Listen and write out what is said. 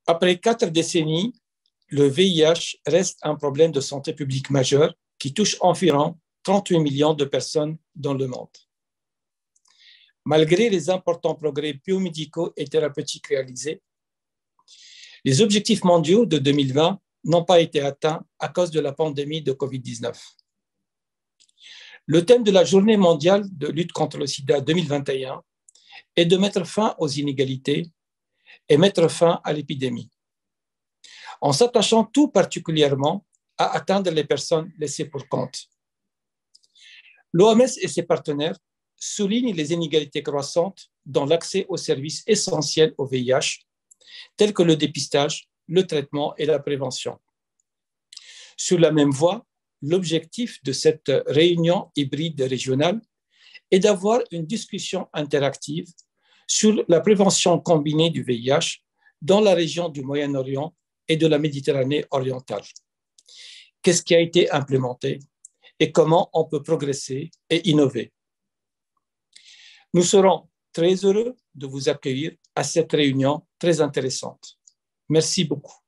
Après 4 décennies, le VIH reste un problème de santé publique majeur qui touche environ 38 millions de personnes dans le monde. Malgré les importants progrès biomédicaux et thérapeutiques réalisés, les objectifs mondiaux de 2020 n'ont pas été atteints à cause de la pandémie de COVID-19. Le thème de la Journée mondiale de lutte contre le sida 2021 est de mettre fin aux inégalités et mettre fin à l'épidémie, en s'attachant tout particulièrement à atteindre les personnes laissées pour compte. L'OMS et ses partenaires soulignent les inégalités croissantes dans l'accès aux services essentiels au VIH, tels que le dépistage, le traitement et la prévention. Sur la même voie, l'objectif de cette réunion hybride régionale est d'avoir une discussion interactive sur la prévention combinée du VIH dans la région du Moyen-Orient et de la Méditerranée orientale. Qu'est-ce qui a été implémenté et comment on peut progresser et innover? Nous serons très heureux de vous accueillir à cette réunion très intéressante. Merci beaucoup.